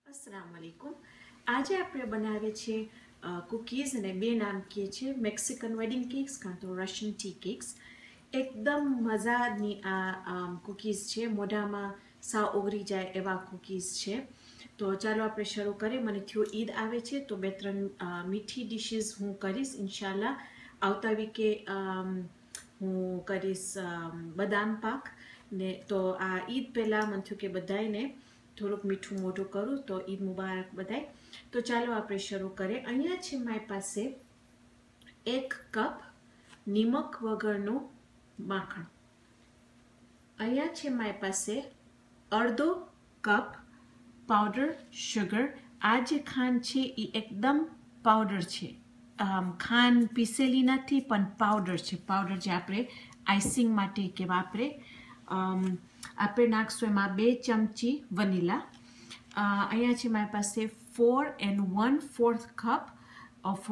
अस्सलाम वालेकुम। आज આપણે બનાવે છે કુકીઝ અને બે નામ કહે છે મેક્સિકન વેડિંગ કેક્સ કાં તો રશિયન ટી કેક્સ. એકદમ મજાની આ કુકીઝ છે, મોઢામાં સાવ ઓગળી જાય એવા કુકીઝ છે. તો ચાલો આપણે શરૂ કરીએ. મને થયું ઈદ આવે છે તો બે ત્રણ મીઠી ડિશિસ હું કરીશ ઇન્શાલ્લાહ. આવતા વીકે હું કરીશ બદામ પાક ને. તો આ ઈદ પહેલાં મને થયું કે બધાને થોડુંક મીઠું મોઢું કરું, તો ઈદ મુબારક બધાય. તો ચાલો આપણે શરૂ કરીએ. અહીંયા છે મારી પાસે 1 કપ નિમક વગરનું માખણ. અહીંયા છે મારી પાસે અડધો કપ પાવડર શુગર. આ જે ખાંડ છે એ એકદમ પાવડર છે, ખાંડ પીસેલી નથી પણ પાવડર છે. પાવડર જે આપણે આઈસિંગ માટે કે વાપરે. આપણે નાખશું એમાં 2 ચમચી વનીલા. અહીંયા છે મારી પાસે 4 1/4 કપ ઓફ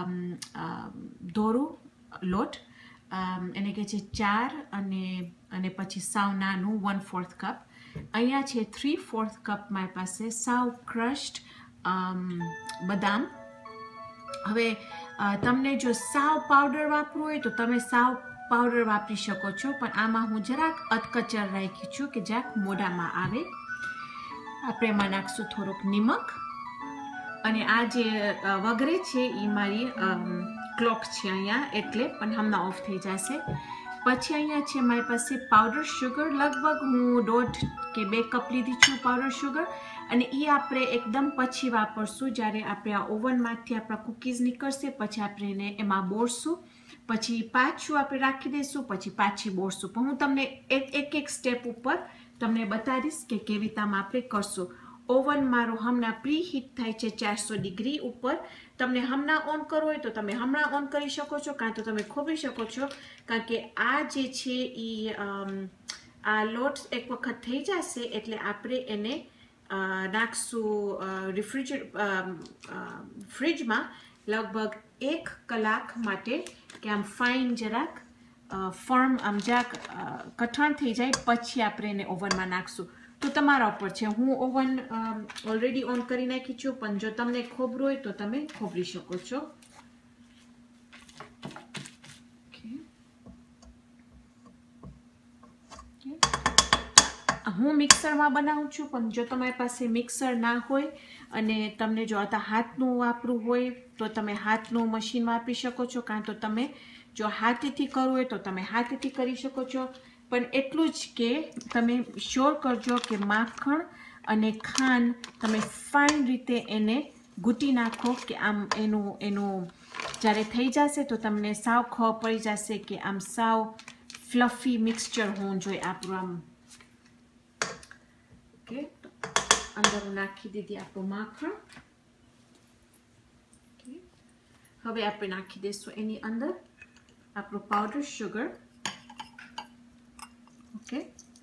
દોરું લોટ. એને કહે છે 4 અને પછી સાવ નાનું 1/4 કપ. અહીંયા છે 3/4 કપ મારી પાસે સાવ ક્રશ્ડ બદામ. હવે તમને જો સાવ પાવડર વાપરવું હોય તો તમે સાવ પાવડર વાપરી શકો છો, પણ આમાં હું જરાક અધકચર રાખી છું કે જરાક મોઢામાં આવે. આપણે એમાં નાખશું થોડુંક નિમક. અને આ જે વગરે છે એ મારી ક્લોક છે અહીંયા, એટલે પણ હમણાં ઓફ થઈ જશે. પછી અહીંયા છે મારી પાસે પાવડર શુગર. લગભગ હું 1.5 કે 2 કપ લીધી છું પાવડર શુગર. અને એ આપણે એકદમ પછી વાપરશું, જ્યારે આપણે આ ઓવનમાંથી આપણા કુકીઝ નીકળશે પછી આપણે એને એમાં બોળશું, પછી પાછું આપણે રાખી દઈશું, પછી પાછી બોળશું. પણ હું તમને એક સ્ટેપ ઉપર તમને બતાવીશ કે કેવી રીતે આપણે કરશું. ઓવન મારો હમણાં પ્રી હીટ થાય છે 400 ડિગ્રી ઉપર. તમને હમણાં ઓન કરવો હોય તો તમે હમણાં ઓન કરી શકો છો, કાં તો તમે ખોબી શકો છો. કારણ કે આ જે છે એ આ લોટ એક વખત થઈ જશે એટલે આપણે એને નાખશું ફ્રીજમાં લગભગ 1 કલાક માટે, કે આમ ફાઇન જરાક ફર્મ આમ જરાક કઠણ થઈ જાય પછી આપણે એને ઓવનમાં નાખશું. તો તમારા ઉપર છે. હું ઓવન ઓલરેડી ઓન કરી નાખી છું, પણ જો તમને ખોબરું હોય તો તમે ખોબરી શકો છો. હું મિક્સરમાં બનાવું છું, પણ જો તમારી પાસે મિક્સર ના હોય અને તમને જો આ હાથનું વાપરવું હોય તો તમે હાથનું મશીન વાપરી શકો છો, કાં તો તમે જો હાથેથી કરવું હોય તો તમે હાથેથી કરી શકો છો. પણ એટલું જ કે તમે શ્યોર કરજો કે માખણ અને ખાંડ તમે ફાઇન રીતે એને ઘૂંટી નાખો, કે આમ એનું જ્યારે થઈ જશે તો તમને સાવ ખબર પડી જશે કે આમ સાવ ફ્લફી મિક્સચર હોવું જોઈએ આપણું આમ. ઓકે, અંદર નાખી દીધી આપણું માખણ. હવે આપણે નાખી દઈશું એની અંદર આપણું પાવડર શુગર. ઓકે,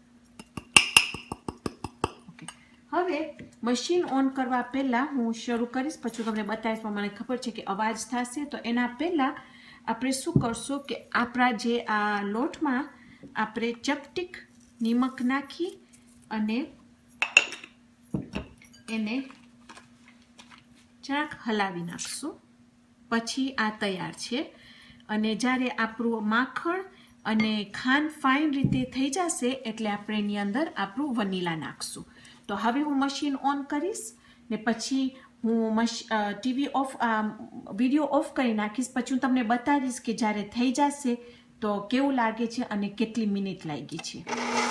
હવે મશીન ઓન કરવા પહેલાં હું શરૂ કરીશ, પછી તમને બતાવીશ. પણ મને ખબર છે કે અવાજ થશે, તો એના પહેલાં આપણે શું કરશું કે આપણા જે આ લોટમાં આપણે ચપટીક નિમક નાખી અને એને જરાક હલાવી નાખશું. પછી આ તૈયાર છે. અને જ્યારે આપણું માખણ અને ખાંડ ફાઇન રીતે થઈ જશે એટલે આપણે એની અંદર આપણું વનીલા નાખશું. તો હવે હું મશીન ઓન કરીશ ને પછી હું ટીવી ઓફ વિડીયો ઓફ કરી નાખીશ. પછી હું તમને બતાવીશ કે જ્યારે થઈ જશે તો કેવું લાગે છે અને કેટલી મિનિટ લાગી છે.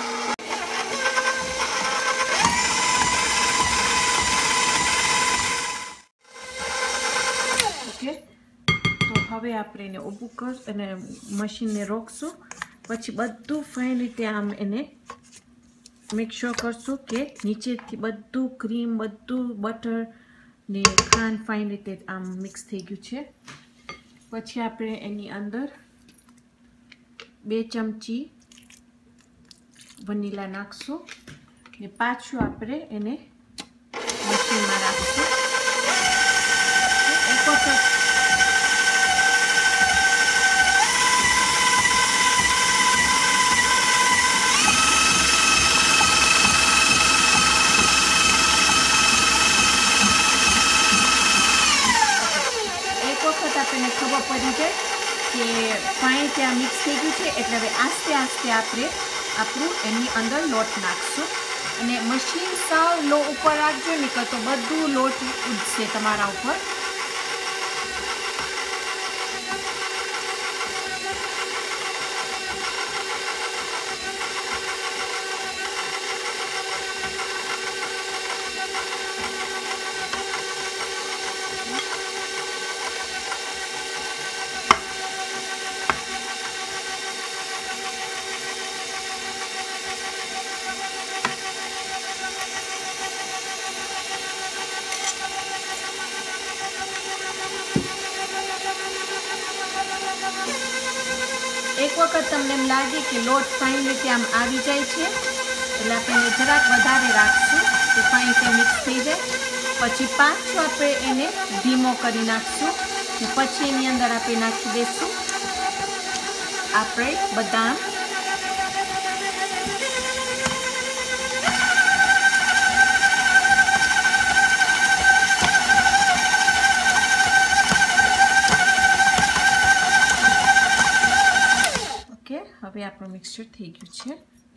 ઓકે, તો હવે આપણે એને ઊભું કર અને મશીનને રોકશું. પછી બધું ફાઇન રીતે આમ એને મેક શ્યોર કરશું કે નીચેથી બધું ક્રીમ, બધું બટર ને ખાંડ ફાઇન રીતે આમ મિક્સ થઈ ગયું છે. પછી આપણે એની અંદર 2 ચમચી વનીલા નાખશું ને પાછું આપણે એને મશીનમાં રાખશું. એક વખત કે ફાઇન ત્યાં મિક્સ થઈ ગયું છે એટલે હવે આસ્તે આસ્તે આપણે આપણું એની અંદર લોટ નાખશું અને મશીન સાવ લો ઉપર રાખજો નહીં તો બધું લોટ ઉડશે તમારા ઉપર. એક વખત તમને એમ લાગે કે લોટ ફાઇન રીતે આમ આવી જાય છે એટલે આપણે જરાક વધારે રાખશું તો ફાઇન રીતે મિક્સ થઈ જાય. પછી પાછું આપણે એને ધીમો કરી નાખશું ને પછી એની અંદર આપણે નાખી દઈશું આપણે બદામ, હવે આપણું મિક્સચર થઈ ગયું છે.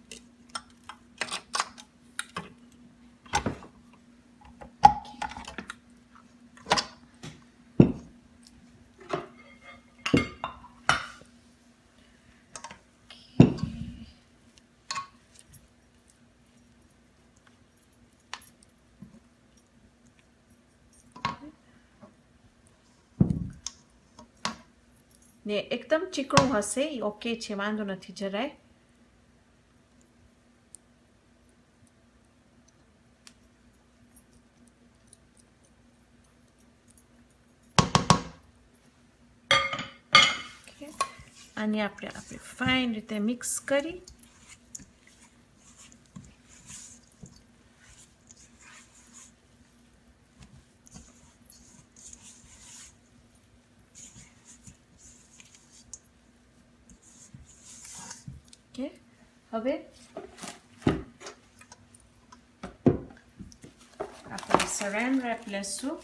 ને એકદમ ચીકણું હશે એ ઓકે છે, વાંધો નથી જરાય. આને આપણે ફાઇન રીતે મિક્સ કરી હવે આપણે સરાન રેપ લેશું.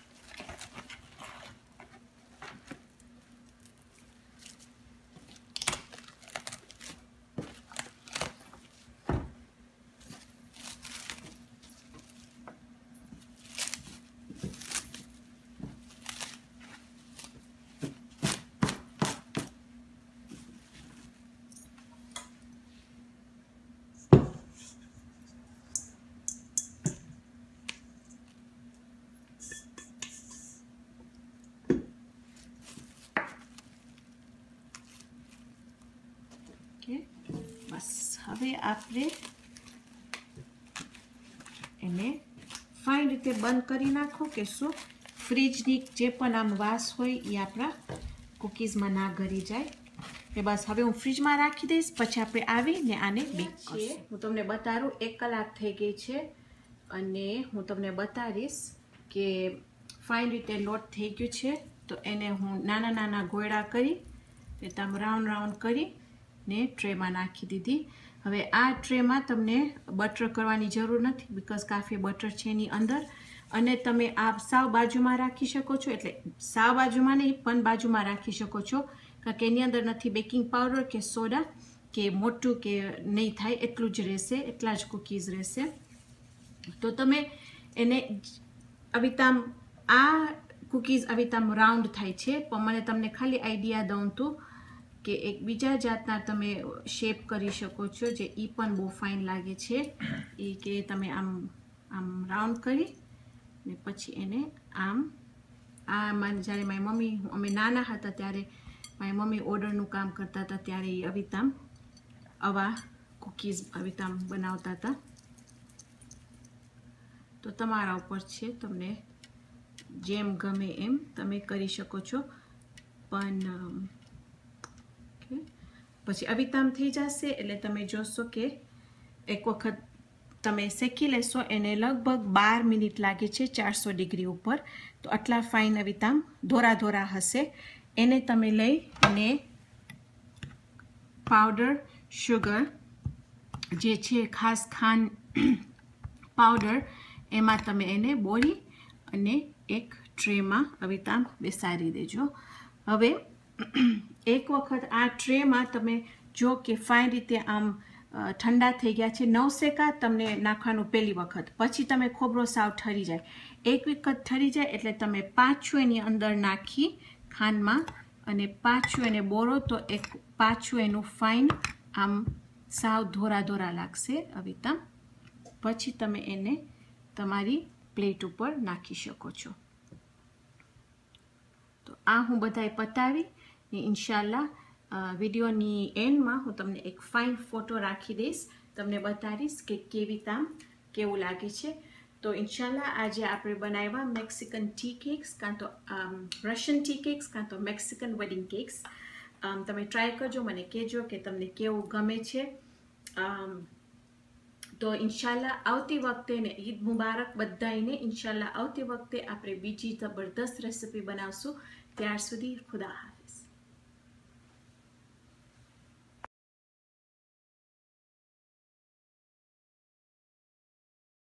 બસ હવે આપણે એને ફાઇન રીતે બંધ કરી નાખો કે શું ફ્રીજની જે પણ આમ વાસ હોય એ આપણા કૂકીઝમાં ના ગળી જાય. કે બસ હવે હું ફ્રીજમાં રાખી દઈશ, પછી આપણે આવીને આને બેક કરીએ. હું તમને બતાડું 1 કલાક થઈ ગઈ છે અને હું તમને બતાવીશ કે ફાઇન રીતે લોટ થઈ ગયું છે. તો એને હું નાના નાના ગોળા કરી એકદમ રાઉન્ડ રાઉન્ડ કરી ને ટ્રેમાં નાખી દીધી. હવે આ ટ્રેમાં તમને બટર કરવાની જરૂર નથી બીકોઝ કાફી બટર છે એની અંદર અને તમે આ સાવ બાજુમાં રાખી શકો છો, એટલે સાવ બાજુમાં નહીં પણ બાજુમાં રાખી શકો છો કારણ કે એની અંદર નથી બેકિંગ પાવડર કે સોડા કે મોટું કે નહીં થાય એટલું જ રહેશે, એટલા જ કૂકીઝ રહેશે. તો તમે એને અવિતામ આ કૂકીઝ અવિતામ રાઉન્ડ થાય છે પણ મને તમને ખાલી આઈડિયા દઉં તો કે એક બીજા જાતના તમે શેપ કરી શકો છો જે એ પણ બહુ ફાઇન લાગે છે. એ કે તમે આમ રાઉન્ડ કરી ને પછી એને આમ જ્યારે મારી મમ્મી અમે નાના હતા ત્યારે મારી મમ્મી ઓર્ડરનું કામ કરતા હતા ત્યારે એ અવિતામ આવા કૂકીઝ અવિતામ બનાવતા હતા. તો તમારા ઉપર છે, તમને જેમ ગમે એમ તમે કરી શકો છો. પણ પછી અવિતામ થઈ જશે એટલે તમે જોશો કે એક વખત તમે શેકી લેશો એને લગભગ 12 મિનિટ લાગે છે 400 ડિગ્રી ઉપર. તો આટલા ફાઇન અવિતામ ધોરા ધોરા હશે. એને તમે લઈ અને પાવડર શુગર જે છે ખાસ ખાંડ પાવડર એમાં તમે એને બોળી અને એક ટ્રેમાં અવિતામ બેસાડી દેજો. હવે એક વખત આ ટ્રેમાં તમે જો કે ફાઇન રીતે આમ ઠંડા થઈ ગયા છે, નવસેકા તમને નાખવાનું પહેલી વખત, પછી તમે ખોબરો સાવ ઠરી જાય, એક વખત ઠરી જાય એટલે તમે પાછું એની અંદર નાખી ખાંડમાં અને પાછું એને બોરો તો એક પાછું એનું ફાઇન આમ સાવ ધોરા ધોરા લાગશે આવી રીતના, પછી તમે એને તમારી પ્લેટ ઉપર નાખી શકો છો. તો આ હું બધાય પતાવી ને ઇન્શાલ્લાહ વિડીયોની એન્ડમાં હું તમને એક ફાઇન ફોટો રાખી દઈશ, તમને બતાવીશ કે કેવી તામ કેવું લાગે છે. તો ઇન્શાલ્લાહ આજે આપણે બનાવ્યા મેક્સિકન ટી કેક્સ, કાં તો રશિયન ટી કેક્સ કાં તો મેક્સિકન વેડિંગ કેક્સ. તમે ટ્રાય કરજો, મને કહેજો કે તમને કેવું ગમે છે. તો ઇન્શાલ્લાહ આવતી વખતે ને ઈદ મુબારક બધાને. ઇન્શાલ્લાહ આવતી વખતે આપણે બીજી જબરદસ્ત રેસીપી બનાવશું. ત્યાર સુધી ખુદા હાફિઝ.